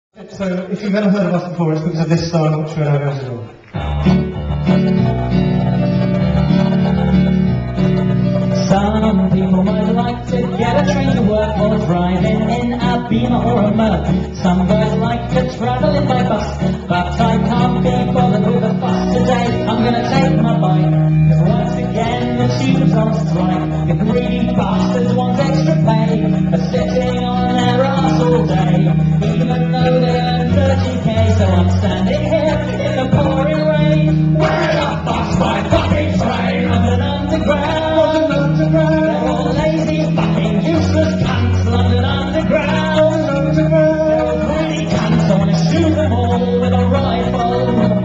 So, if you've never heard of us before, it's because of this song, I'm not sure how it goes at all. Some people might like to get a train to work or driving in a Beamer or a Merc. Some guys like to travel in by bus, but I can't be bothered with a fuss today. I'm gonna take my bike, 'cause once again the tube's on strike. The greedy bastards want extra pay for sitting on their arse all day, even though they earn 30k. So I'm standing here in the pouring rain, wearing a bus my fucking train on an underground. They're all lazy, fucking useless cunts, London Underground. They're all greedy cunts, I wanna shoot them all with a rifle.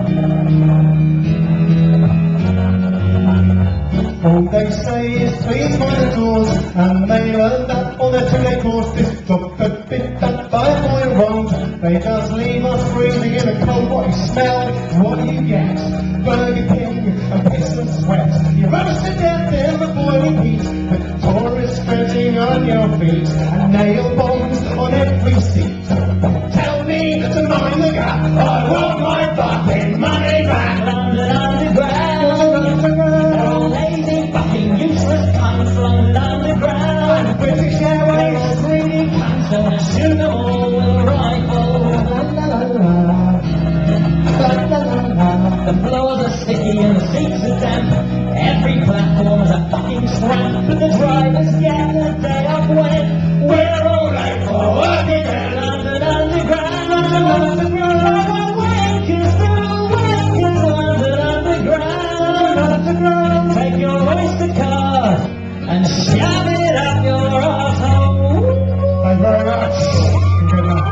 All they say is please mind the doors, and they learn that on their two-day course. This job could be done by a boy wrong. They just leave us freezing in a cold. What you smell, what do you get? Burger King and piss and sweat. You roast to death in the boiling heat, with tourists stretching on your feet, and nail bombs on every seat. Tell me to mind the gap, I want my fucking money back. London Underground. They're all lazy, fucking useless cunts, London Underground. And British Airways. They're all greedy cunts, I wanna shoot them all with a rifle. The floors are sticky and the seats are damp. Every platform is a fucking tramp, but the drivers get the day off when we're all late for work again. London Underground, London Underground. Wankers, London Underground. Take your Oyster card and shove it up your arsehole. Thank you very much. Good night.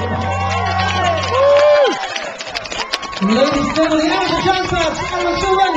Ladies and gentlemen, the Amateur Jazz Band,